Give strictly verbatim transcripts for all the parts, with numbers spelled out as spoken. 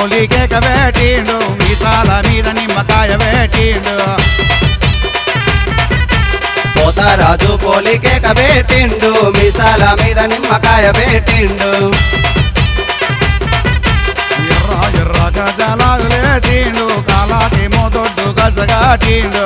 పోలికేక వేటిండు మీసాల మీద నిమ్మకాయ వేటిండు పోతరాజు పోలికేక వేటిండు మీసాల మీద నిమ్మకాయ వేటిండు ఎర్ర ఎర్ర గజలాగులేసిండు కాలాకేమో దొడ్డు గజగాటిండు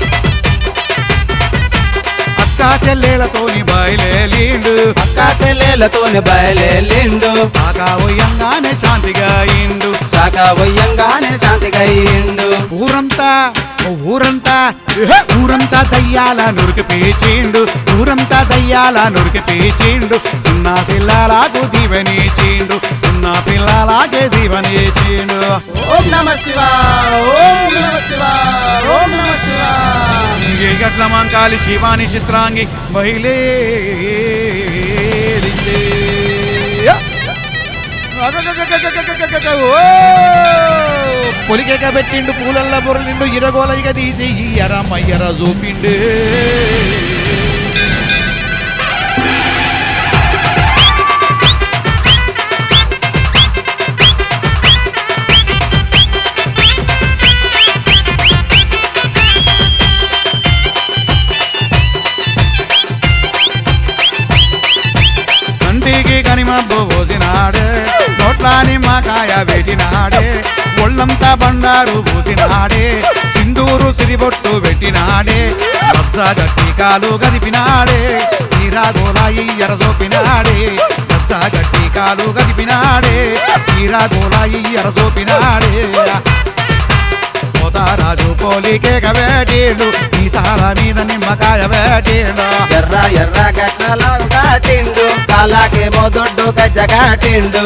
అక్కా చెల్లెలతోని బయలేలిండు అక్కా చెల్లెలతోని బయలేలిండు సాగా ఉయ్యంగానే శాంతిగా ఇండు సాగా ఉయ్యంగానే శాంతిగా ఇండు ఊరంతా ఊరంతా ఊరంతా దయ్యాల నురికి పీచిండు ఊరంతా దయ్యాల నురికి పీచిండు సున్నా పిల్లలకు దీవెనిచిండు సున్నా పిల్లలాగే దీవెనిచిండు ఓం నమః శివాయ ఓం నమః శివాయ ఓం నమః శివాయ గట్ల మంకాలి శివాని చిత్రాంగి బయలే పొలికేక పెట్టిండు పూలల్ల బొరలిండు ఇరగోలయిగ తీసి ఇయ్యర మయ్యర చూపిండు కంటికి కనిమబ్బు పోసినాడే నోట్ల నిమ్మకాయ పెట్టినాడే ఒళ్ళంతా బండారు పూసినాడే సింధూరు సిరిబొట్టు పెట్టినాడే లబ్జ గట్టి కాలు గదిపినాడే తీరాగోలాయి ఎరజోపినాడే లబ్జ గట్టి కాలు గదిపినాడే తీరాగోలాయి ఎరజోపినాడే పోతరాజు పోలికేక వేటిండు మీసాల మీద నిమ్మకాయ వేటిండు ఎర్ర ఎర్ర గట్లలాగు కాటిండు కాలాకేమో దొడ్డు గజ్జగాటిండు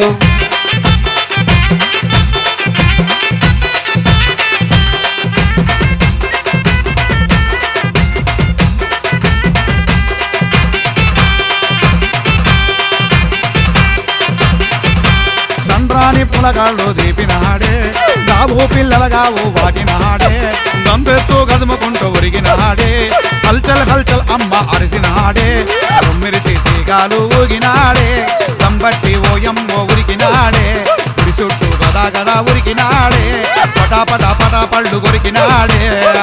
చంద్రాని పులగాళ్ళు దీపినాడే గావు పిల్లలగావు వాటినాడే గంపెత్తు గదుముకుంటూ ఉరిగినాడే హల్చల్ హల్చల్ అమ్మ అరిసినాడే తొమ్మిది సీగాలు ఊగినాడే కంబట్టి ఓయమ్మో ఉరికినాడే ఉరి చుట్టూ గదా గదా ఉరికినాడే పటా పటా పటా పళ్ళు కొరికినాడే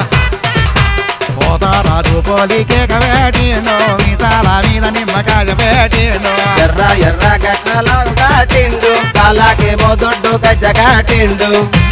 పోతరాజు పోలికేక వేటిండు మీసాల మీద నిమ్మకాయ వేటిండు ఎర్ర ఎర్ర గట్లలాగు కాటిండు కాలాకేమో దొడ్డు గజ్జగాటిండు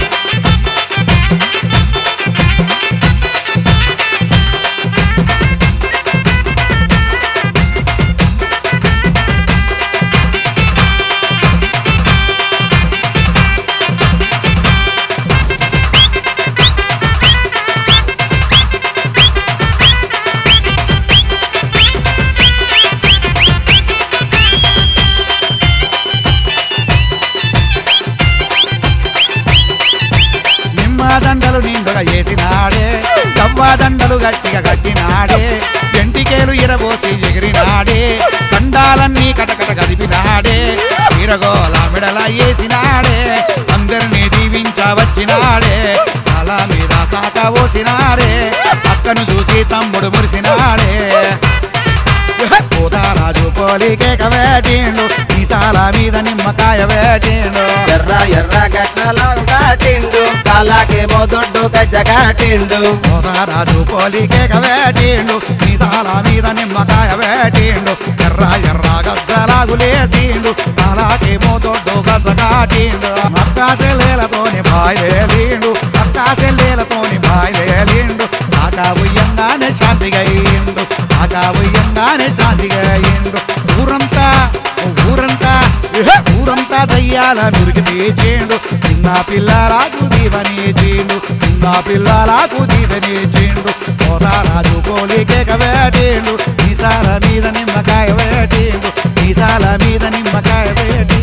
దండలు నిండుగా వేసినాడే గవ్వా దండలు గట్టిగా కట్టినాడే ఎంటికేలు ఇరబోసి ఎగిరినాడే కండాలన్నీ కటకట గదిపినాడే ఇరగోల మెడల వేసినాడే అందరినీ దీవించవచ్చినాడే అలా మీద సాక పోసినాడే అక్కను చూసి తమ్ముడు మురిసినాడే పోతరాజు పోలికేక వేటిండు మీసాల మీద నిమ్మకాయ వేటిండు ఎర్ర ఎర్ర గట్లలాగు కాటిండు కాలాకేమో దొడ్డు గజ్జగాటిండు పోతరాజు పోలికేక వేటిండు మీసాల మీద నిమ్మకాయ వేటిండు ఎర్ర ఎర్ర గజ్జలాగులేసిండు కాలాకేమో దొడ్డు గజ్జగాటిండు అక్కా చెల్లెలతోని బాయలేలిండు అక్కా చెల్లెలతోని బాయలేలిండు ఆకా ఉయ్యంగానే శాంతిగా ఇండు ఆకా ఉయ్యంగానే శాంతిగా ఇండు ఊరంతా ఊరంతా ఊరంతా దయ్యాల నురికి తీర్చేండు చిన్న పిల్లలకు దీవనిచ్చిండు చిన్న పిల్లలకు దీవనిచ్చిండు పోతరాజు పోలికేక వేటిండు మీసాల మీద నిమ్మకాయ వేటిండు మీసాల మీద నిమ్మకాయ వేటిండు